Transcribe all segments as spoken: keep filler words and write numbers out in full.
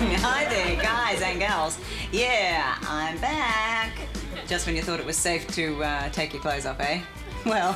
Hi there, guys and gals. Yeah, I'm back. Just when you thought it was safe to uh, take your clothes off, eh? Well,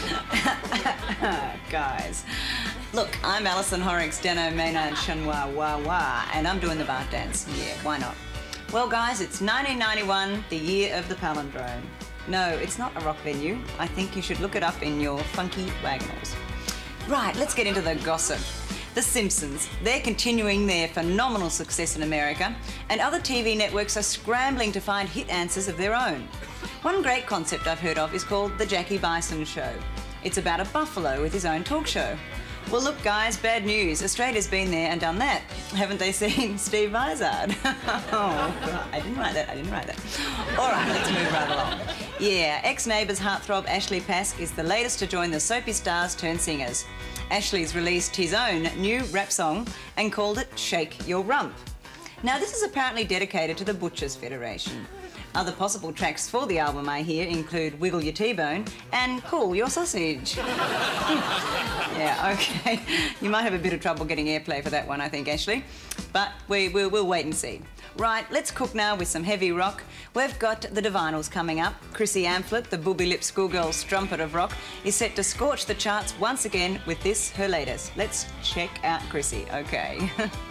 guys. Look, I'm Alison Horrocks, Dano Maynard Chanois Wah Wah, and I'm doing the bath dance. Yeah, why not? Well, guys, it's nineteen ninety-one, the year of the palindrome. No, it's not a rock venue. I think you should look it up in your funky wagonals. Right, let's get into the gossip. The Simpsons, they're continuing their phenomenal success in America, and other T V networks are scrambling to find hit answers of their own. One great concept I've heard of is called The Jackie Bison Show. It's about a buffalo with his own talk show. Well, look, guys, bad news. Australia's been there and done that. Haven't they seen Steve Vizard? Oh, God, I didn't write that, I didn't write that. All right, let's move right along. Yeah, ex-Neighbours heartthrob Ashley Pask is the latest to join the soapy stars turned singers. Ashley's released his own new rap song and called it Shake Your Rump. Now, this is apparently dedicated to the Butchers Federation. Other possible tracks for the album I hear include Wiggle Your T-Bone and Cool Your Sausage. Yeah, OK. You might have a bit of trouble getting airplay for that one, I think, Ashley. But we, we'll, we'll wait and see. Right, let's cook now with some heavy rock. We've got the Divinyls coming up. Chrissy Amphlett, the booby-lipped schoolgirl strumpet of rock, is set to scorch the charts once again with this, her latest. Let's check out Chrissy, OK.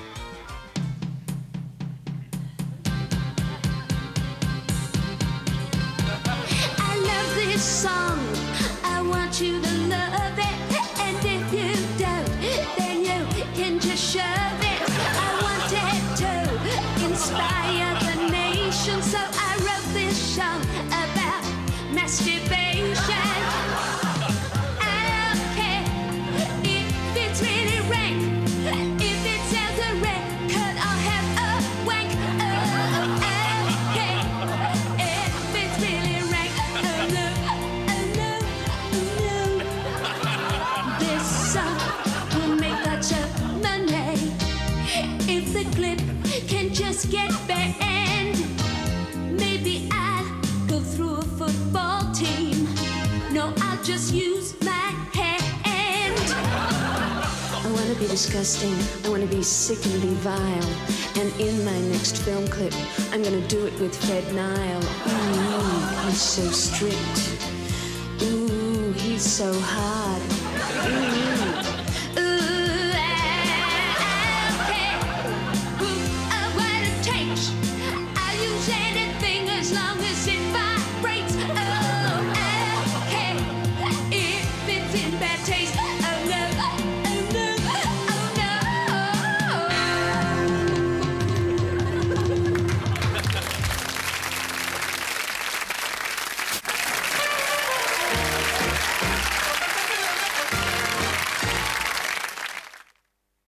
Song, I want you to love it, and if you don't, then you can just shove it. I wanted to inspire the nation, so I wrote this song about masturbation. I don't care if it's really rank, if it sounds a record, I'll have a wank. Oh, I don't care if it's really rank. Oh, no. If the clip can just get banned, maybe I'll go through a football team. No, I'll just use my hand. I want to be disgusting. I want to be sick and be vile. And in my next film clip, I'm going to do it with Fred Nile. Ooh, he's so strict. Ooh, he's so hard.